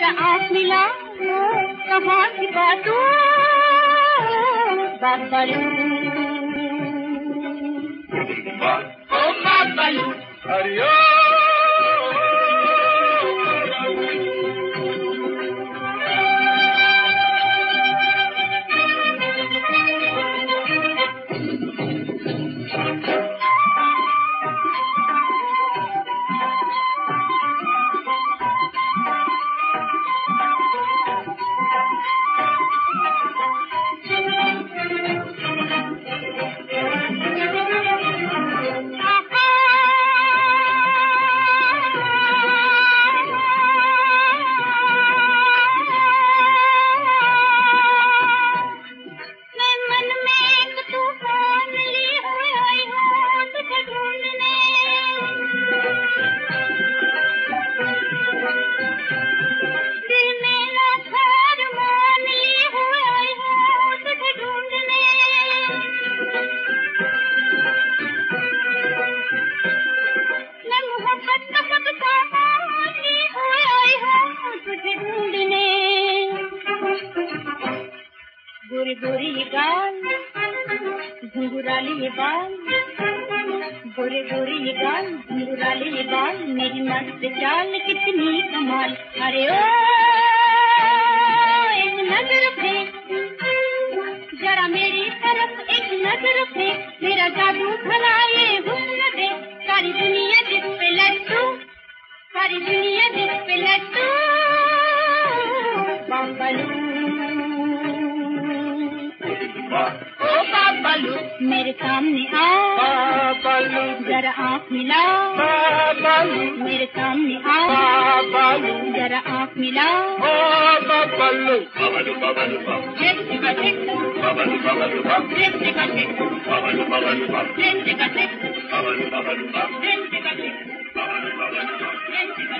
जरा आँख मिला, कहाँ की बातों बाबालू, ओ बाबालू, हरिओ गोरे गोरे ये गाल, घुंघराले ये बाल, गोरे गोरे ये गाल, घुंघराले ये बाल, मेरी मस्त चाल कितनी कमाल। अरे ओ एक नजर फेंक, जरा मेरी तरफ एक नजर फेंक, मेरा जादू भला ये हुस्न दे, सारी दुनिया जिस पे लट्टू, सारी दुनिया जिस पे लट्टू बाबालू, ओ बाबालू, मेरे सामने आ बाबालू, जरा आँख मिला बाबालू, मेरे सामने आ बाबालू, जरा आँख मिला ओ बाबालू, बाबालू बाबालू बाबालू, बाबालू बाबालू बाबालू, बाबालू बाबालू बाबालू, बाबालू बाबालू बाबालू, बाबालू बाबालू बाबालू।